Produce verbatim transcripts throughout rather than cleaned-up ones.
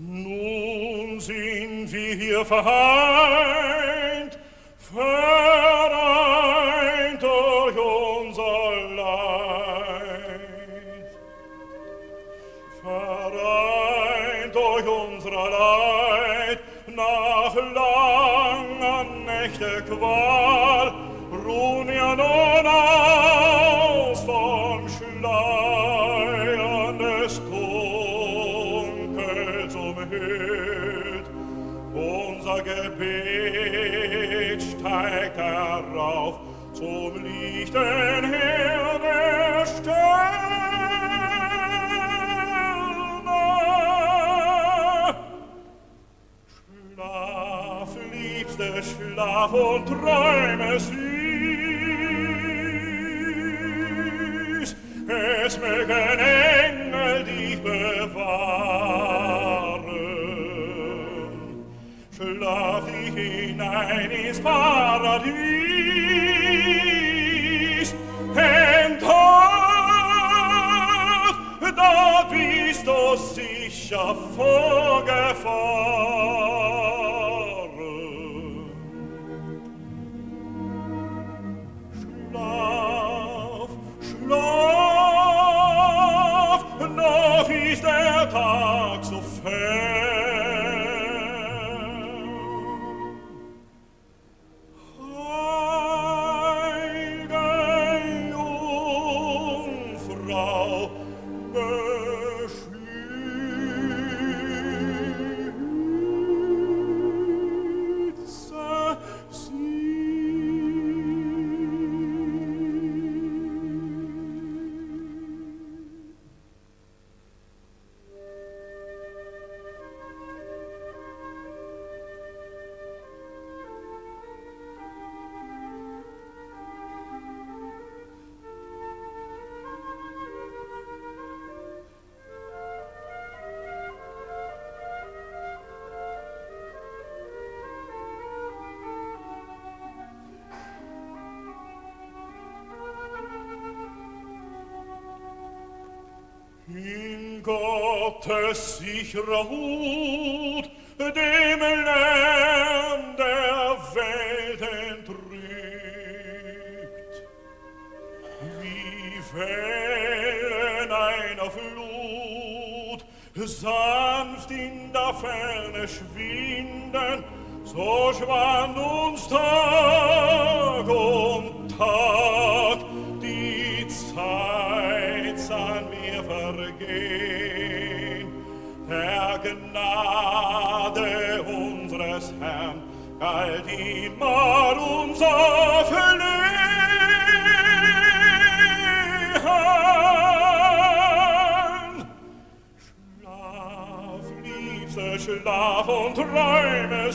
Nun sind wir hier vereint, vereint durch unser Leid. Vereint durch unser Leid, nach langer Nächte Qual, ruhen wir nun aus vom Schleiern des Dunkels umhüllt. Unser Gebet steigt herauf zum lichten Heer der Sterne. Schlaf, liebste, schlaf und träume süß, es mögen Engel dich bewahren. Schlaf dich hinein ins Paradies, enthört, da bist du sicher vor Gefahren. Schlaf, schlaf, noch ist der Tag so fern. In Gottes sicherer Hut, dem Lärm der Welt entrückt, wie Wellen einer Flut sanft in der Ferne schwinden, so schwand uns Tag um Tag die Zeit sahen wir vergehen. Der Gnade unseres Herrn galt immer unser Flehen. Schlaf, Liebste, schlaf und träume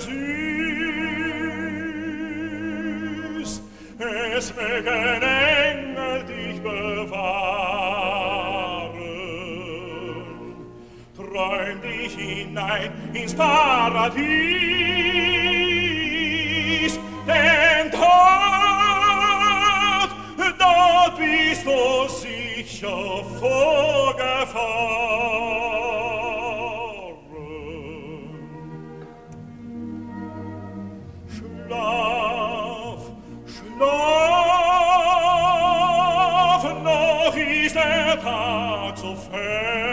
süß, es mögen Engel dich bewahren. Träum dich hinein ins Paradies, denn dort, dort bist du sicher vor Gefahren. Schlaf, schlaf, noch ist der Tag so fern.